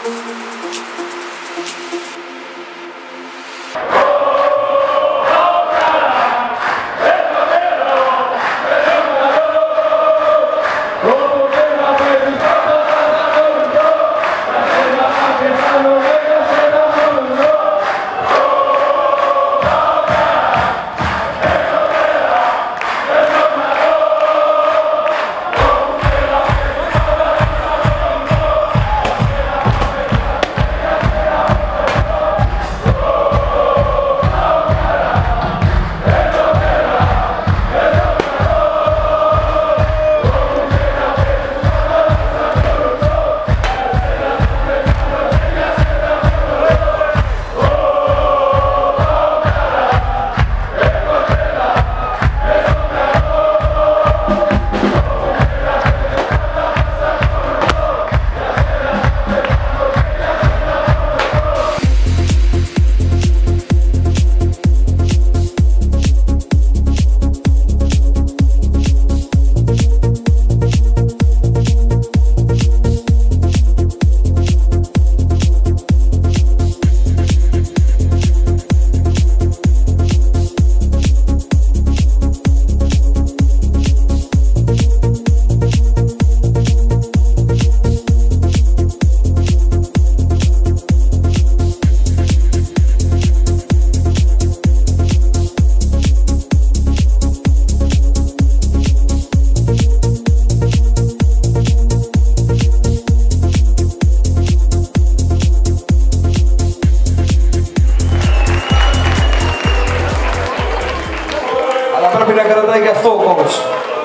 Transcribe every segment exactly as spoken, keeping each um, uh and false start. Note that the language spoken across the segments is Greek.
πρέπει να κρατάει και αυτό ο coach.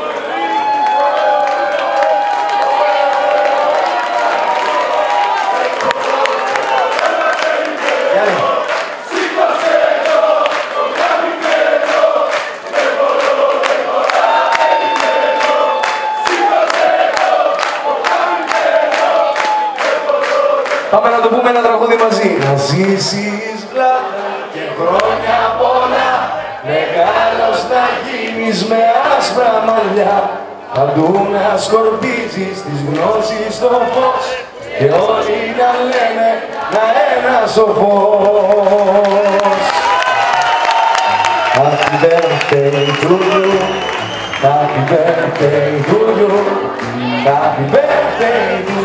Πάμε να το πούμε ένα τραγούδι μαζί. Να ζήσεις γλάτα και χρόνια πολλά, μεγάλος να γίνεις με άσπρα μαλλιά, παντού να σκορπίζεις της γνώσης το φως και όλοι να λένε να ένας ο φως. Happy birthday to you, happy birthday to you, happy birthday to you.